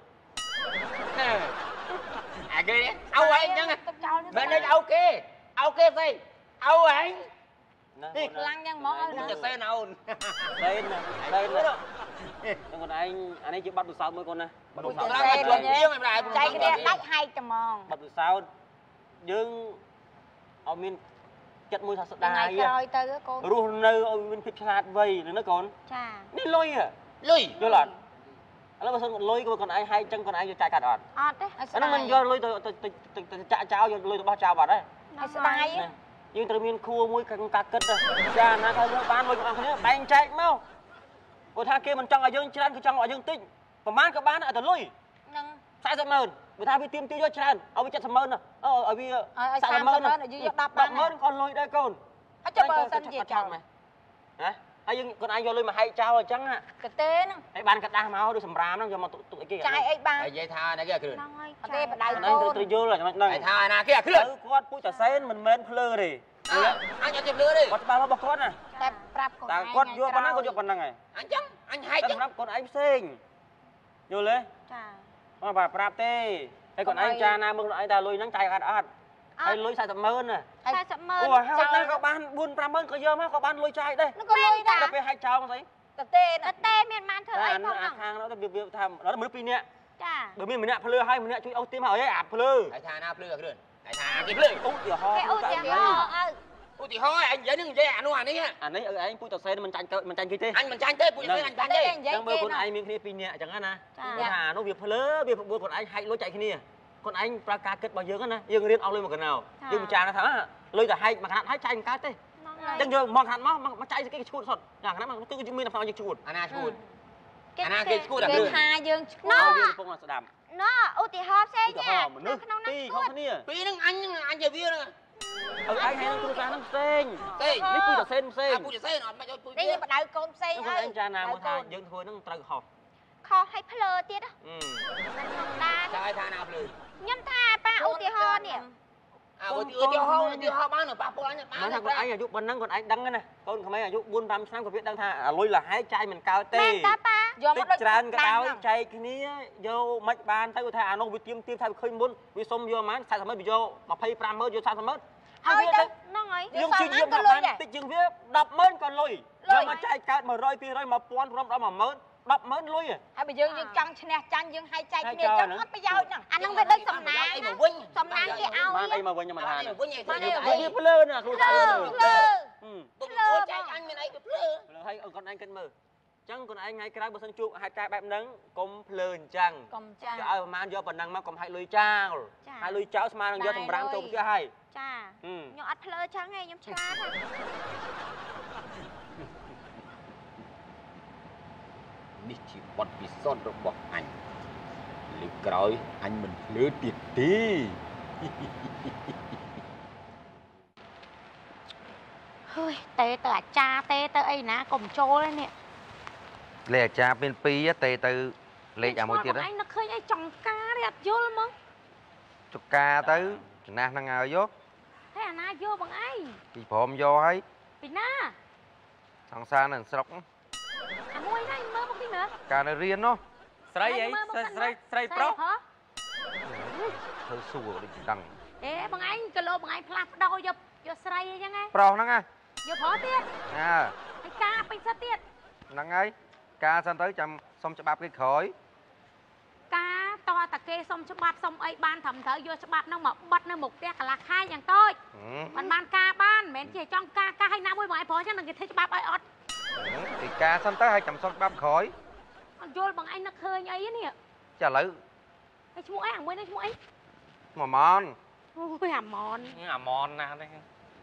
Speaker 2: អាគេអោឯងចឹង
Speaker 10: ទុកចោល
Speaker 2: មិនឲ្យអូខេស្អីអូឯង
Speaker 10: នេះខ្លាំងយ៉ាងហ្មងឪ
Speaker 2: មិន
Speaker 10: ណា
Speaker 2: ទៅសេនអូន
Speaker 8: đây nè nhưng còn anh ấy chỉ bắt được sao mới con này bắt được sao
Speaker 10: ចែកគ្នាដាច់ហែកតែហ្មង
Speaker 8: bắt được sao dương ở miền chặt môi thật
Speaker 10: ថ្ងៃ
Speaker 8: đài
Speaker 10: ក្រោយទៅកូន
Speaker 8: ruột nơi ở miền phịch hạt vây nữa nó còn
Speaker 9: ចា
Speaker 8: đi lôi à
Speaker 2: លុយ
Speaker 8: vô lọt nó mà sao còn lôi còn ai hai chân còn ai vô chạy cả đọt
Speaker 9: អត់ទេ
Speaker 8: nó mình vô lôi từ chạy cháo vô lôi từ bao cháo vào đấy
Speaker 10: ឲ្យស្ដាយ
Speaker 8: dương từ miền khua mũi cà cất rồi cha nó thôi bán lôi còn không đánh chạy mau cô tha kia mình trong ở dương chân cứ trong ở dương tích còn bán các bán ở từ lôi
Speaker 10: នឹង
Speaker 8: sai giật mờn người ta bị tiêm tiêu cho chân ở bị chặt giật mờn à ở bị sai giật mờn à đập mờn con lôi đây con
Speaker 10: ហើយចុះបើសិនជាចោល
Speaker 8: hả hay dương con ai vô lôi mà hay trao rồi chăng ạ
Speaker 10: កទេហ្នឹង
Speaker 8: hay bán cả đa máu đi sầm rám nó cho mà tụi kia
Speaker 10: ចាយអីបាន
Speaker 2: និយាយថាណាគេគ្រឿន
Speaker 9: ហ្នឹងហើយ
Speaker 10: អត់ទេបដៅ
Speaker 8: đây
Speaker 10: កូន
Speaker 8: tôi vô rồi này
Speaker 2: ហើយថាណាគេគ្រឿន
Speaker 8: គាត់ពូចតាសែនមិនមែនភ្លើទេ
Speaker 2: អញអត់ជិះភ្លើទេ
Speaker 8: គាត់ច្បាស់របស់គាត់ណា
Speaker 10: តែប្រាប់កូន
Speaker 8: តែគាត់យកប៉ុណ្ណឹងគាត់យកប៉ុណ្ណឹងហើយ
Speaker 2: អញចឹងអញហែកចឹង
Speaker 8: សម្រាប់កូនឯងផ្សេងយល់ទេ
Speaker 9: ចា
Speaker 8: មកបាទប្រាប់ទេហើយកូនឯងចាណាមើលខ្លួនឯងតែលុយហ្នឹងចាយអត់ហើយលុយ40ម៉ឺនណា
Speaker 9: 40ម៉ឺន
Speaker 8: អូហើយណាក៏បាន4 5ម៉ឺនក៏យកមកក៏បានលុយចាយដែរ
Speaker 10: នឹងក៏លុយដែរ
Speaker 8: ដល់ពេលហាច់ចោលមកស្អី
Speaker 10: កទេ
Speaker 9: តែទេមានបានធ្វើអីផងហ្នឹង
Speaker 8: ខាងនោះទៅវាថាដល់មនុស្ស2នាក់
Speaker 9: ចា
Speaker 8: បើមានម្នាក់ភ្លឺហើយម្នាក់ជួយអូសទៀមហើយអាភ្លឺ
Speaker 2: ហើយថាណាភ្លឺគ្រឿនហើយថាគេភ្លឺ
Speaker 8: ឧទាហរ
Speaker 9: គេ
Speaker 8: ណ៍
Speaker 9: ឧទាហរណ៍ឪ
Speaker 10: អ
Speaker 2: ឧទាហរណ៍អញនិយាយនឹងនិយាយអានោះអានេះ
Speaker 8: អានេះឲ្យឯងពូតសេមិនចាញ់គេទេ
Speaker 2: អញមិនចាញ់ទេពូតសេអញចាញ់ទេ
Speaker 8: ចឹងមើលខ្លួនឯងមានគ្នា2នាក់អញ្ចឹងណាថាអានោះវាភ្លើវាប្របួរខ្លួនឯងហាច់លុយចែកគ្នាខ្លួនឯងប្រើការគិតរបស់យើងណាយើងរៀនអស់លុយមួយកណ្ដោយើងពិចារណាថាលុយតែហាច់មួយខណៈហាច់ចែកមិនកើតទេអញ្ចឹងយើងមកខណៈមកចែកគេឈួតសុទ្ធយ៉ាងណាគឺមានតែផ្នែកយើងឈួតអាណាឈួតអាណាគេឈួតអារឿងថាយើងឈួតយើងកំពុងស្ដាប់
Speaker 9: ណ៎ឧទាហរណ៍ផ្សេងចា
Speaker 8: មនុស្ស2ខុសគ្នា
Speaker 2: ពីរហ្នឹងអញជាវាហ្នឹង
Speaker 8: ឯងហើយគ្រូសាហ្នឹងផ្សេងនេះពូតសេផ្សេង
Speaker 2: ពូតសេអត់មិនអត់ពូត
Speaker 9: នេះបដៅកូនផ្សេងហើយ
Speaker 8: អញចាណាមកថាយើងធ្វើហ្នឹងត្រូវខុស
Speaker 9: ឲ្យភ្លើទៀតណា
Speaker 2: ចាឲ្យថាណាភ្លើ
Speaker 9: ខ្ញុំថាប៉ាឧទាហរណ៍នេះ
Speaker 2: ឧទាហរណ៍បានប៉ះពលអញបាន
Speaker 8: ថាខ្លួនឯងអាយុប៉ុណ្ណឹងខ្លួនឯងដឹងណាកូនក្មេងអាយុ4 5ឆ្នាំក៏វាដឹងថាលុយលហែកចាយមិនកើតទេ
Speaker 9: មែនតាប៉ា
Speaker 8: យកមកដូចច្រើនក៏ដោយចែកគ្នាយកមិនបានទៅថាអានោះវាទៀមថាវាឃើញមុនវាសុំយកប៉ុន្មាន40ម៉ឺនវាយក25ម៉ឺនយក40ម៉ឺន
Speaker 9: ហើយទៅហ្នឹងហើយ
Speaker 8: យើងជិះយកមកបានតិចជាងវា10ម៉ឺនក៏លុយយកមកចែកកើត100 200 1000ព្រមដល់10000 10ម៉ឺនលុយ
Speaker 9: ហើយបើយើងចង់ឈ្នះចាញ់យើងឲ្យចែកគ្នាចឹងអត់ប្រយោជន៍ហ្នឹងអាហ្នឹងវាដូចសំណាង
Speaker 2: អីមកវិញ
Speaker 9: សំណាងគេឲ្យ
Speaker 8: បានអីមកវិញមិនថា
Speaker 2: វិញឯង
Speaker 8: វាភ្លើណាគ្រូតា
Speaker 2: ទៅចែកអញមានអីទៅភ្លើ
Speaker 8: ហើយកូនឯងគិតមើលចឹងកូនឯងថ្ងៃក្រោយបើសិនជួបហេតុការណ៍បែបហ្នឹងកុំភ្លើអញ្ចឹង
Speaker 9: កុំចា
Speaker 8: ឲ្យប្រហែលយកប៉ុណ្ណឹងមកកុំហាច់លុយចោលហើយលុយចោលស្មើនឹងយកសម្រាមចូលផ្ទះហើយ
Speaker 9: ចាខ្ញុំអត់ភ្លើចឹងទេខ្ញុំឆ្លាតហើយ
Speaker 2: នេះជាបទពិសោធន៍របស់អញលើកក្រោយអញមិនភ្លើទៀតទេ
Speaker 9: ហើយទេទៅអាចារ្យទេទៅអីណាកុំចូលទេនេះ
Speaker 11: លេខអាចារ្យមាន2ទេទៅលេខអាមួយទៀត
Speaker 9: ហ្នឹងឯងនឹកឃើញអីចង្ការទេអត់យល់ហ្មង
Speaker 11: ចង្ការទៅចំណាស់ហ្នឹងឲ្យយក
Speaker 9: ហើយអាណាយកបងឯង
Speaker 11: ពីព្រមយកហើយ
Speaker 9: ពីណា
Speaker 11: សង្សារនៅស្រុក
Speaker 9: អាមួយណាមើលមកនេះមើល
Speaker 11: ការនៅរៀននោះ
Speaker 8: ស្រីអីស្រីប្រុស
Speaker 11: ធ្វើសួរដូចដឹង
Speaker 9: បងឯងគីឡូបងឯងផ្លាស់ប្ដូរយកស្រីអីចឹងហ៎
Speaker 11: ប្រុសហ្នឹងណា
Speaker 9: យកប្រុសទៀតហើយការពេញសិតទៀត
Speaker 11: ហ្នឹងហើយការសិនទៅចាំសុំច្បាប់គេក្រោយ
Speaker 9: ការតតាគេសុំច្បាប់សុំអីបានត្រឹមត្រូវយកច្បាប់ហ្នឹងមកបិទនៅមុខផ្ទះកន្លះខែយ៉ាងតូចមិនបានការបានមិនមែនជាចង់ការឲ្យណាមួយបងឯងប្រុសចឹងនឹងគេធ្វើច្បាប់ឲ្យអត់
Speaker 11: ពីការសិនទៅឲ្យចាំសុំច្បាប់ក្រោយ
Speaker 9: អត់យល់បងឯងនឹកឃើញអីនេះ
Speaker 11: ចាឥឡូវ
Speaker 9: ហើយឈ្មោះអីអាមួយនេះឈ្មោះអី
Speaker 11: ម៉មន
Speaker 9: អូយអាម៉ន
Speaker 8: ណាស់នេះ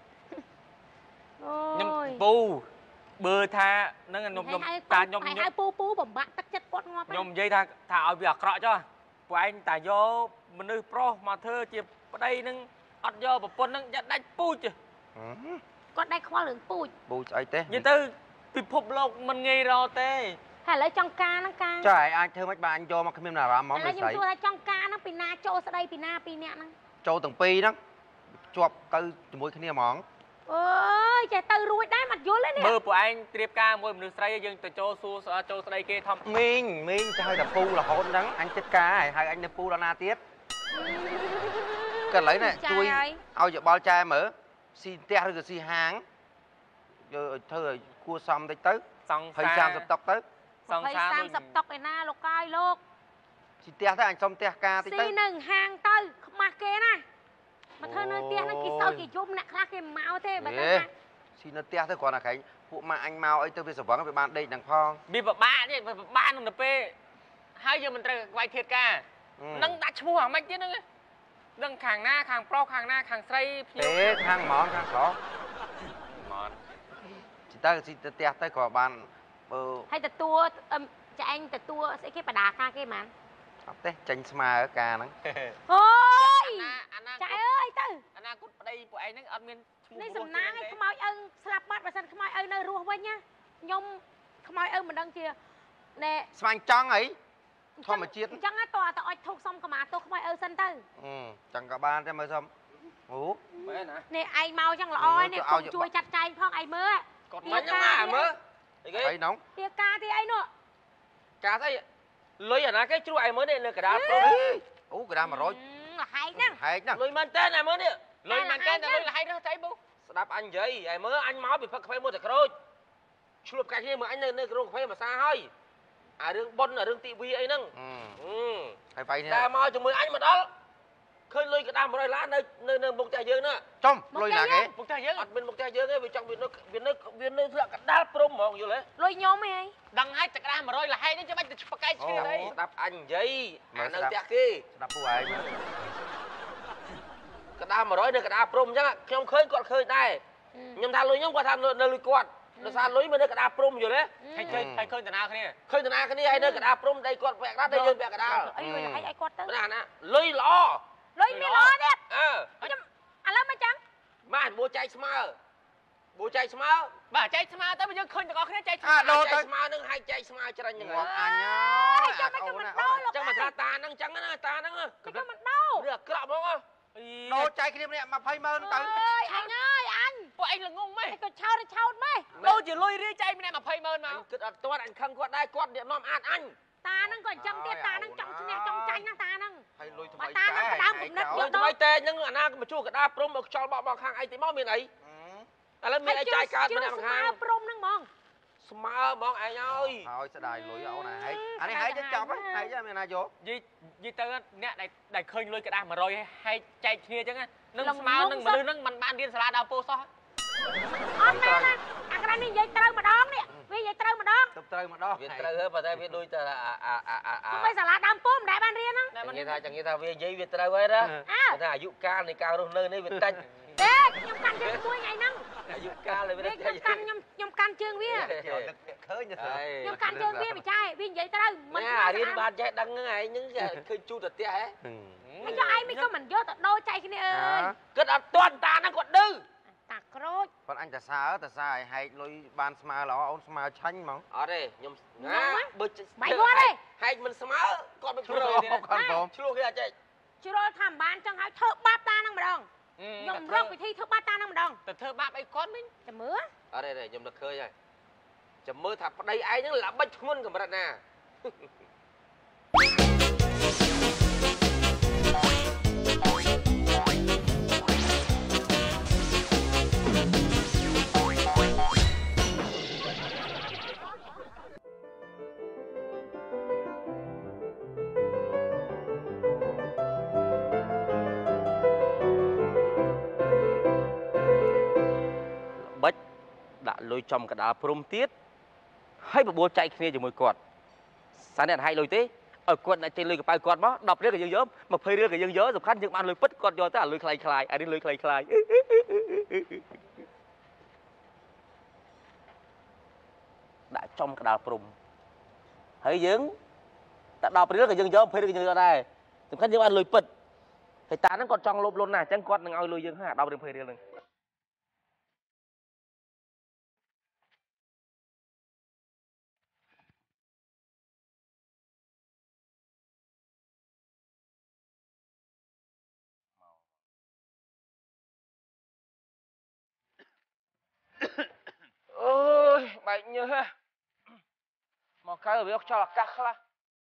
Speaker 8: ខ្ញុំពូបើថាហ្នឹងខ្ញុំតាខ្ញុំ
Speaker 9: ហៅពូបំបាក់ទឹកចិត្តគាត់ងាប់
Speaker 8: ខ្ញុំនិយាយថាឲ្យវាអាក្រក់ចុះពួកឯងតាយកមនុស្សប្រុសមកធ្វើជាប្តីនឹងអត់យកប្រពន្ធនឹងដាច់ពូជ
Speaker 9: គាត់ដាច់ខ្វល់រឿងពូជ
Speaker 11: ស្អីទេ
Speaker 8: និយាយទៅពិភពលោកមិនងាយរកទេ
Speaker 9: ហើយឥឡូវចង់ការហ្នឹងការ
Speaker 11: ចុះឯងអាចធ្វើមិនបានយកមកគ្មានអារម្មណ៍ហ្មង
Speaker 9: ដូចស្អីខ្ញុំសួរថាចង់ការហ្នឹងពីណាចូលស្ដីពីណាពីរនាក់ហ្នឹង
Speaker 11: ចូលទាំងពីរហ្នឹងជាប់ទៅជាមួយគ្នាហ្មង
Speaker 9: អើយចេះទៅរួចដែរមិនយល់ទេនេះ
Speaker 8: មើលពួកឯងត្រៀបការមួយមនុស្សស្រីយើងទៅចូលសួរចូលស្ដីគេធំ
Speaker 11: មីងចាឲ្យតែពូរហូតហ្នឹងអញចិត្តការហើយអញនៅពូដល់ណាទៀតក៏ឥឡូវនេះជួយឲ្យយោបល់ចែមើលស៊ីផ្ទះឬក៏ស៊ីហាងយកធ្វើឲ្យគួរសមតិចទៅ
Speaker 8: សង្សារ
Speaker 11: 30តុកទៅ
Speaker 9: សង្សារ30តុកឯណាលោកកាយលោក
Speaker 11: ស៊ីផ្ទះទៅអញសុំផ្ទះការតិចទៅ
Speaker 9: ស៊ីនៅហាងទៅខ្មាស់គេណាមកធ្វើនៅផ្ទះហ្នឹងគេសើចគេយំអ្នកខ្លះគេមកទេបើទៅណា
Speaker 11: ស៊ីនៅផ្ទះទៅគ្រាន់តែក្រែងពួកម៉ាក់អញមកអីទៅវាស្រវឹងវាបានដេកនឹងផង
Speaker 8: វាពិបាកទេពិបាកក្នុងទៅពេលហើយយើងមិនត្រូវវាយធៀបការនឹងដាក់ឈ្មោះអាម៉េចទៀតហ្នឹងនឹងខាងណាខាងប្រុសខាងណាខាងស្រី
Speaker 11: ភ្ញៀវទេខាងហ្មងខាងប្រុសស៊ីទៅផ្ទះទៅក៏បាន
Speaker 9: បើហើយទទួលចាឯងទទួលស្អីគេបដាការគេហ្មង
Speaker 11: អត់ទេចាញ់ស្មើការហ្នឹង
Speaker 9: អូយចាអើយទៅ
Speaker 8: អនាគតប្តីពួកឯងហ្នឹងអត់មានឈ្មោះ
Speaker 9: នេះសំណាងឲ្យខ្មោចអឹងស្លាប់បាត់បើសិនខ្មោចអឹងនៅរស់វិញណាខ្ញុំខ្មោចអឹងមិនដឹងជាណែ
Speaker 11: ស្វាញ់ចង់អីធម្មជាតិ
Speaker 9: អញ្ចឹងតើអុចធុកសុំកម្មាទោសខ្មោចអឹងសិនទៅ
Speaker 11: ចឹងក៏បានតែមើលសុំអូ
Speaker 8: មែនណា
Speaker 9: នេះឯងមកចឹងល្អហើយនេះគុំជួយចាត់ចែងផងឯងមើល
Speaker 8: គាត់មិនចឹងណាមើល
Speaker 11: អីគេអីណង
Speaker 9: ទាការទីអីនោះ
Speaker 8: ការស្អីលុយអាណាគេជ្រួឯមើលនេះលើកដាលប្រុស
Speaker 11: អូកដាល100
Speaker 9: លហែកហ្នឹង
Speaker 11: ហែកហ្នឹង
Speaker 8: លុយមែនតើឯមើលនេះលុយមែនតើតែលុយលហែកនោះស្អីប៊ូស្ដាប់អញនិយាយឯមើលអញមកពីផឹកកាហ្វេមួយតែក្រូចឆ្លួបកាច់គ្នាមើលអញនៅក្រុមកាហ្វេមួយសាហើយអារឿងប៉ុនអារឿងទីវីអីហ្នឹង
Speaker 11: ហើយបាយនេះ
Speaker 8: តែមកជាមួយអញមកដល់
Speaker 4: ឃើញលុយកដាម100 ล้านនៅមុខផ្ទះយើងនោះ
Speaker 11: ចំលុយណាគេ
Speaker 7: មុខផ្ទះយើង
Speaker 4: អត់មានមុខផ្ទះយើងទេវាចង់វានៅធ្លាក់កដាលព្រំហ្មងយល់ទេ
Speaker 9: លុយខ្ញុំហី
Speaker 7: ដឹងហើយទឹកក្តារ100លហែកនេះចាំបាច់ទៅប្រកែកឈ្មោះអី
Speaker 4: ស្ដាប់អញនិយាយអានៅផ្ទះគេ
Speaker 11: ស្ដាប់ពួកឯង
Speaker 4: កដាល100នៅកដាលព្រំអញ្ចឹងខ្ញុំឃើញគាត់ឃើញដែរខ្ញុំថាលុយខ្ញុំគាត់ថានៅលុយគាត់ដោយសារលុយមិននៅកដាលព្រំយល់ទេ
Speaker 7: ហើយឃើញតាណាគ្នា
Speaker 4: ឃើញតាណាគ្នាហើយនៅកដាលព្រំដៃគាត់ពាក់កដាលដៃយើងពាក់កដាល
Speaker 9: អីលុយលហែកឲ្យគាត់ទៅ
Speaker 4: ណាលុយល្អ
Speaker 9: លុយមានល្អទៀត
Speaker 4: ខ្ញុំ
Speaker 9: ឥឡូវមិនចឹង
Speaker 4: បាទបួចែកស្មើបាទចែកស្មើទៅយើងឃើញទាំងអស់គ្នាចែកស្មើស្មើនឹងហើយចែកស្មើច្រាញ់ហ្នឹងហើយ
Speaker 11: អញ
Speaker 9: ចាំមិនមិនដោ
Speaker 4: ចឹងមកថាតាហ្នឹងចឹងណាតាហ្នឹង
Speaker 9: ចាំមិនដោ
Speaker 4: វាអាក្រក់ហ្មង
Speaker 11: ដោចែកគ្នាម្នាក់200000ទៅ
Speaker 9: អើយអញអើយអញ
Speaker 7: ពួកឯងល្ងងម៉េះ
Speaker 9: ក៏ឆោតម៉េះ
Speaker 7: ដូចជាលុយរាយចែកម្នាក់20000មក
Speaker 4: គិតអត់ទាន់អញខឹងគាត់ដែរគាត់អ្នកនាំអាចអញ
Speaker 9: តាហ្នឹងក៏អញ្ចឹងទៀតតាហ្នឹងចង់ឈ្នះចង់ចាញ់ណាតាហ្នឹង
Speaker 11: ហើយលុយថ្មី
Speaker 9: តាហ្នឹងផ្ដើមគំនិត
Speaker 4: លុយថ្មីតែហ្នឹងអាណាមកជួកដាព្រំមកខ្យល់បក់ខាងឯងតិចមកមានអីឥឡូវមានអីចាយកើតម្នាក់ខាង
Speaker 9: ស្មើព្រំហ្នឹងហ្មង
Speaker 4: ស្មើហ្មងឯងហើយ
Speaker 11: ហើយស្ដាយលុយអូនណាហែកអានេះហែកទៅចប់ហែកមានណាយក
Speaker 7: និយាយទៅអ្នកដែលឃើញលុយកដាស់100ហែកចែកគ្នាអញ្ចឹងនឹងស្មើនឹងមនុស្សហ្នឹងមិនបានរៀនសាលាដើមពោសោះ
Speaker 9: អត់មែនណាអាក្រៅនេះនិយាយត្រូវម្ដងនេះវានិយាយត្រូវម្ដង
Speaker 11: ត្រូវម្ដង
Speaker 4: វាត្រូវហើយប៉ុន្តែវាដូចតែ
Speaker 9: ទៅសាលាដើមពោមិនដែលបានរៀនហ្នឹង
Speaker 4: ចឹងនិយាយថាវានិយាយវាត្រូវហើយណាតែអាយុកាលនៃការរស់នៅនេះវាតិច
Speaker 9: ទេខ្ញុំកាន់ជើងមួយថ្ងៃហ្នឹង
Speaker 4: អាយុកាលវាតិច
Speaker 9: ខ្ញុំកាន់ជើងវា
Speaker 11: ឃើញទៅ
Speaker 9: ខ្ញុំកាន់ជើងវាមិនចាយវានិយាយត្រូវមិន
Speaker 4: រៀនបានចេះដឹងហ្នឹងឯងហ្នឹងឃើញជូតទៅផ្ទះហ៎
Speaker 9: មិនយកឯងមិនក៏មិនយកទៅដូរចែកគ្នាអើយ
Speaker 4: គិតអត់ទាន់តាហ្នឹងគាត់ឌឺ
Speaker 9: តាក្រូច
Speaker 11: ប៉ុន្តែអញតសើឲ្យហែកលុយបានស្មើល្អអូនស្មើឆាញ់ហ្មង
Speaker 4: អត់ទេខ្ញុំណាបើ
Speaker 9: បាយគាត់ទេ
Speaker 4: ហែកមិនស្មើគាត់មិនព្រមឆ្លោះគេអត់ចេះ
Speaker 9: ជ្រុលថាមិនបានចឹងហើយធ្វើបាបតាហ្នឹងម្ដងខ្ញុំរកវិធីធ្វើបាបតាហ្នឹងម្ដង
Speaker 7: ទៅធ្វើបាបអីគាត់វិញ
Speaker 9: ចាំមើល
Speaker 4: អត់ទេខ្ញុំនឹកឃើញហើយចាំមើលថាប្តីឯងហ្នឹងល្បិចធ្ងន់កម្រិតណា បិចដាក់លុយចំកដាលព្រំទៀតហើយបបួលចែកគ្នាជាមួយគាត់សានអ្នកហែកលុយទេឲ្យគាត់អ្នកចេញលុយកប៉ៅគាត់មក10រៀលក៏យើងយក20រៀលក៏យើងយកសំខាន់យើងបានលុយពិតគាត់យកទៅអាលុយខ្លាយអានេះលុយខ្លាយដាក់ចំកដាលព្រំហើយយើងតែ10រៀលក៏យើងយក20រៀលក៏យើងយកដែរសំខាន់យើងបានលុយពិតហើយតាហ្នឹងគាត់ចង់លោភលន់ណាស់អញ្ចឹងគាត់នឹងឲ្យលុយយើងហើយ10រៀល20រៀលហ្នឹង ôi bệnh như ha mà cái ở biết cho là cắt la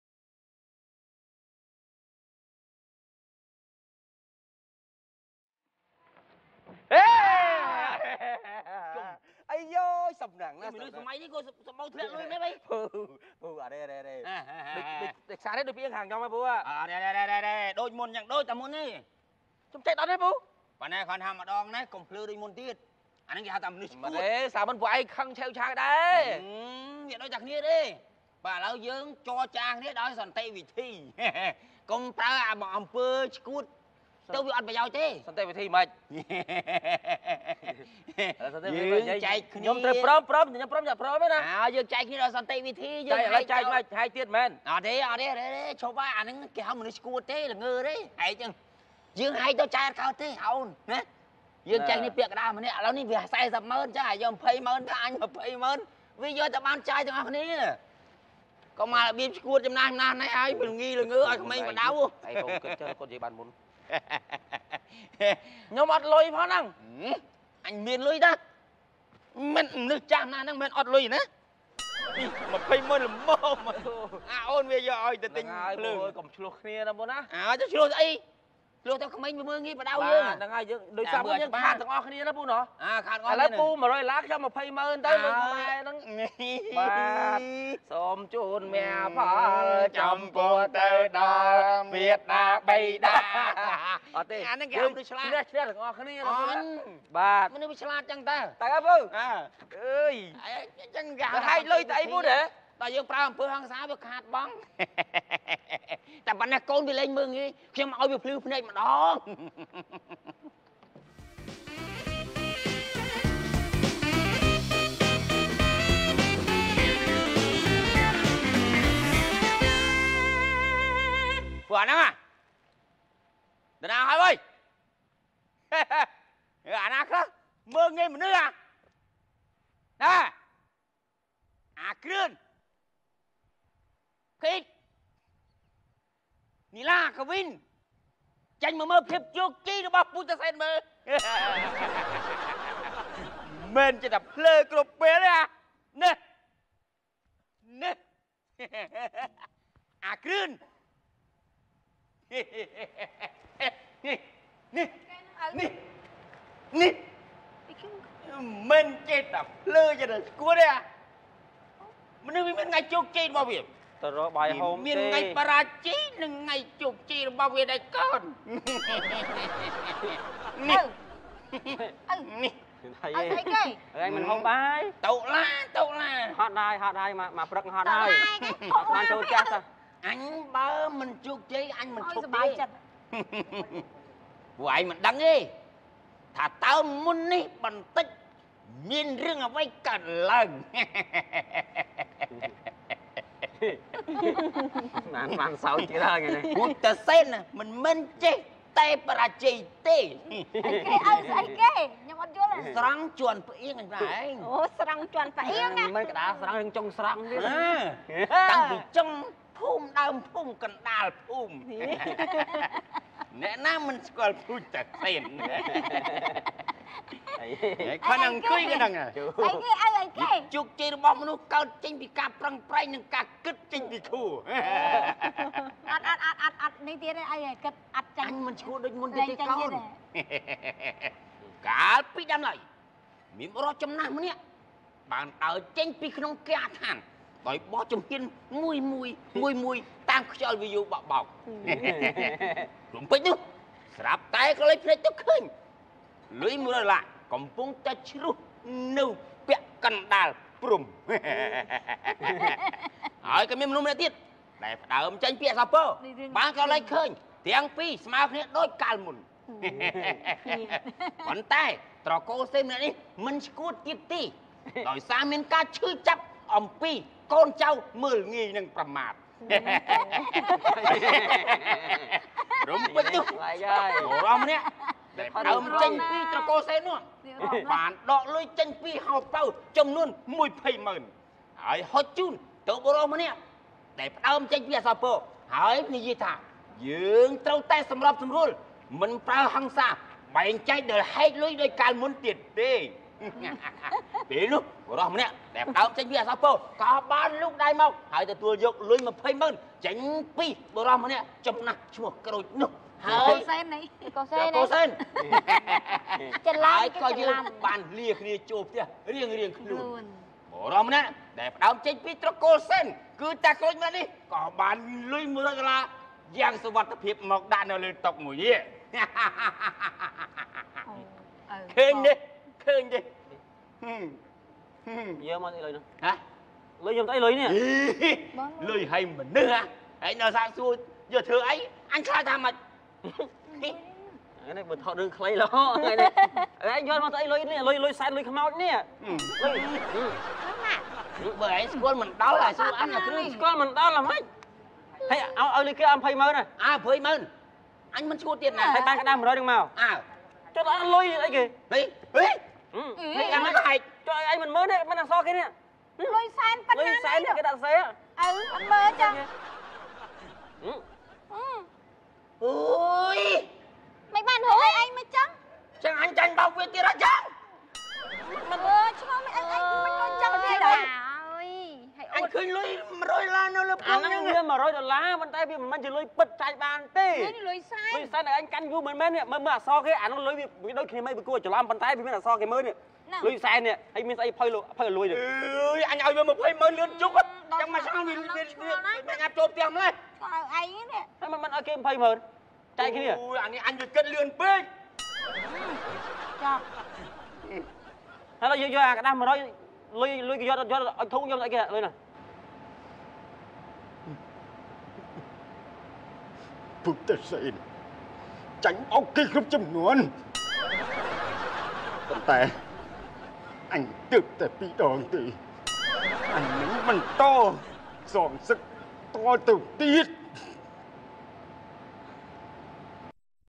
Speaker 4: ai vô sầm nặng nè mình máy đi cô sầm bao thiệt luôn đấy bay bù ở đây để xa đấy được biết hàng trong mấy bố à
Speaker 7: đây đôi môn nhận đôi tầm môn đi
Speaker 4: trong chạy đó đấy bố
Speaker 7: bạn này còn ham mà đong đấy cùng plư đôi môn tiết anh ấy tầm đi
Speaker 4: mà thế sao bên quay khăn theo cha đấy
Speaker 7: vậy đôi chặt nia đi bà lão dương cho cha đấy đó sòn tay vị thi công ta mà ông pơ cút tôi bị ăn phải giao thế
Speaker 4: sòn tay vị thi mày
Speaker 7: dương chạy
Speaker 4: nhóm chơi prom nhóm prom nhà prom đấy nè
Speaker 7: à dương chạy khi đó sòn tay vị thi dương
Speaker 4: chạy mày hai tiết men
Speaker 7: à đấy cho ba anh ấy kéo mình cút thế là ngơ đấy hay chăng dương hay cho cha cao thế hậu nè យើងចាញ់នេះពាក្យកដាម្នាក់ឥឡូវនេះវា400000ចាយក20000ថាអញ20000វាយកតែបានចាយទាំងអស់គ្នាក៏មករបៀបឈួតចំណាស់ណាស់នេះឲ្យពងីល្ងើឲ្យក្មេងបដៅ
Speaker 4: អីកូនគិតចឹងគាត់និយាយបានមុនខ្ញុំអត់លុយផងហ្នឹង
Speaker 7: អញមានលុយដែរមិននឹកចាស់ណាស់ហ្នឹងមិនអត់លុយណា20000ល្មមអាអូនវាយកឲ្យទៅទិញភ្លើង
Speaker 4: កុំឆ្លោះគ្នាណាបងណា
Speaker 7: ទៅឆ្លោះស្អីឆ្លោះទៅក្មេងមើងងាយបដៅយើង
Speaker 4: ហ្នឹងហើយយើងដោយសារយើងខាតទាំងអស់គ្នាណាពូណោះ
Speaker 7: ខាតអស់
Speaker 4: ឥឡូវពូ100ឡាខ្ញុំ2000000ទៅលុយម៉ែហ្នឹងបាទសូមជូនមាផលចំពោះទៅដល់មេត្តាបៃតាអត់ទេ
Speaker 7: អាហ្នឹងគេឲ្យមនុស្សឆ្លាត
Speaker 4: ឆ្លះទាំងអស់គ្នា
Speaker 7: អត់
Speaker 4: បាទ
Speaker 7: មនុស្សវាឆ្លាតចឹងតើ
Speaker 4: តើអើពូ
Speaker 7: អើ
Speaker 4: អើយ
Speaker 7: ចឹងគេ
Speaker 4: ទៅហែកលុយទៅអីពូទេ
Speaker 7: ដល់យើងប្រើអំពើហិង្សាវាខាតបងតែប៉ុណ្ណេះកូនវាលេងមើងងាយខ្ញុំឲ្យវាភ្លឺភ្នែកម្ដង
Speaker 2: ព្រោះអាហ្នឹងដណាហើយ អាណាខ្លះមើងងាយមនុស្សណាអាគ្រឿនគិតនីឡាកវិនចាញ់មកមើលភាពជោគជ័យរបស់ពូតាសែនមើលមិនចេះតែភ្លើគ្រប់ពេលទេនេះអាគ្រឿន នេះមិនចេះតែភ្លើចេះតែស្គួតទេមនុស្សវាមានថ្ងៃជោគជ័យរបស់វា
Speaker 8: ទៅរកបាយហូម
Speaker 2: មានថ្ងៃបរាជ័យនិងថ្ងៃជោគជ័យរបស់វាដែរកូននេះនេះ
Speaker 8: ហើយអីគេអញមិនហូបបាយតោឡាហត់ហើយមកព្រឹកហត់ហើយបានចូលចាស់ទៅ
Speaker 2: អញបើមិនជោគជ័យអញមិនឈប់ទេពួកឯងមិនដឹងទេថាតើមុននេះបន្តិចមានរឿងអ្វីកើតឡើង
Speaker 8: បានសោតទៀតហើយនេះ
Speaker 2: ពូតាសែនមិនមែនចេះតែបរាជ័យទេ
Speaker 10: គេឲ្យស្អីគេខ្ញុំអត់យល់
Speaker 2: ស្រង់ជន់ផ្អៀងអញប្រឯង
Speaker 10: អូស្រង់ជន់ផ្អៀង
Speaker 8: មិនកដាស្រង់រឿងចុងស្រង់ទៀត
Speaker 2: តាំងពីចុងភូមិដើមភូមិកណ្ដាលភូមិអ្នកណាមិនស្គាល់ពូតាសែន ខណៈអង្គុយហ្នឹង
Speaker 10: ស្អីគេឲ្យអីគេ
Speaker 2: ជោគជ័យរបស់មនុស្សកើតចេញពីការប្រឹងប្រែងនិងការគិតចេញពីគ្រូ
Speaker 10: អត់នេះទៀតអីគិតអត់ចាញ់
Speaker 2: អញមិនឈ្មោះដូចមុនទេកូនកាលពីដើមឡើយមានបរិសុទ្ធចំណាស់ម្នាក់បានដើរចេញពីក្នុងគេអាឋានដោយបោះជំហានមួយតាមខ្យល់វាយូបបោក រំពេចនោះស្រាប់តែក៏លេចភ្នែកទៅឃើញលុយ100ដុល្លារកំពុងតែជ្រុះនៅពាក់កណ្ដាលព្រំ ហើយក៏មានមនុស្សម្នាក់ទៀតដែលផ្ដើមចេញពាក្យសាពើបានក៏លេចឃើញទាំងពីរស្មើគ្នាដូចកាលមុន ប៉ុន្តែត្រកូលសេម្នាក់នេះមិនឈួតទៀតទេដោយសារមានការឈឺចាប់អំពីកូនចៅមើលងាយនឹងប្រមាថ រំពេចនោះរំនេះតែដើមចេញពីត្រកូលសេនោះបានដកលុយចេញពីហោប៉ៅចំនួន 20,000 ហើយហុចជូនទៅបរិសម្នាក់ដែលដើមចេញពីអសពហើយនិយាយថាយើងត្រូវតែសម្របសម្រួលមិនប្រើហិង្សាបែងចែកដល់ហែកលុយដោយកាលមុនទៀតទេ ពេលនោះបរិសម្នាក់ដែលដើមចេញពីអសពក៏បានលូកដៃមកហើយទទួលយកលុយ 20,000 ចេញពីបរិសម្នាក់ចំណាស់ឈ្មោះក្រូចនោះហើយកូសែននេះកូសែនច្រឡំក៏យើងបានលាគ្នាចូលផ្ទះរៀងខ្លួនបរិសម្នាក់ដែលដើមចេញពីត្រកូលសែនគឺតាក្រូចម្នាក់នេះក៏បានលុយ100ដុល្លារយ៉ាងសុវត្ថិភាពមកដាក់នៅលើតុមួយនេះ ឃើញទេ
Speaker 8: យកមកអីលុយនោះ
Speaker 2: ហ៎
Speaker 8: លុយខ្ញុំទៅអីលុយនេះ
Speaker 2: លុយឲ្យមនុស្សហើយនៅសាកសួរយកធ្វើអីអញឆ្លើយថាម៉េច
Speaker 8: នេះបើថតរឿងខ្លីឡោថ្ងៃនេះឯងយកមកទៅអីលុយនេះលុយសែនលុយខ្មោចនេះលុយ
Speaker 2: បើឯងស្គាល់មិនដល់ហើយសួរអញអាគ្រឿង
Speaker 8: ស្គាល់មិនដល់ហ្មងហើយឲ្យលុយគេ20,000
Speaker 2: 20,000 អញមិនឈួតទៀតណា
Speaker 8: ហើយបានកដា100នឹងមកចុះអត់លុយអីគេហេយ៉ាងម៉េចហែកចុះឯងមិនមើលទេមិនអសគេនេះ
Speaker 10: លុយសែនប៉ុណ្ណា
Speaker 8: លុយសែនគេដាក់សេ
Speaker 10: អត់មើលចឹង
Speaker 2: អូយ
Speaker 10: មិនបានហូរអីមិនចឹង
Speaker 2: ចឹងអញចាញ់បោកវាទៀតអត់ចឹង
Speaker 10: មិនអើឆ្ងល់មិនអីមិនក៏ចឹងទេដល់ហើយ
Speaker 2: អញឃើញលុយ100ដុល្លារនៅលើព្រំ
Speaker 8: ហ្នឹងវា100ដុល្លារប៉ុន្តែវាមិនមែនជាលុយពិតចាយបានទេ
Speaker 10: លុយសែន
Speaker 8: លុយសែនឲ្យអញកាន់យូរមិនមែននេះមើលអសគេអានោះលុយវាដូចគ្នាមិនវាគួរច្រឡំប៉ុន្តែវាមានអសគេមើលនេះលុយសែននេះហើយមានស្អីផុយលុយនេះ
Speaker 2: អើយអញឲ្យវា20,000លឿនជុកចាំមកឆ្ងល់វាញ៉ាំចូលផ្ទះម្លេះ
Speaker 10: ក៏ឲ្យឯងនេះ
Speaker 8: ហើយមិនឲ្យគេ20,000 ចែកគ្នា
Speaker 2: អូយអានេះអញវាគិតលឿនពេក
Speaker 9: ចាប់
Speaker 8: ហើយយកអាក្តាស់100លុយគេយកឲ្យធុងយកអីគេលុយណា
Speaker 1: ពុទ្ធសេនចាញ់អុកគេគ្រប់ចំនួនប៉ុន្តែអញទើបតែ2ដងទេអញនឹងបន្តសងសឹកតទៅទៀត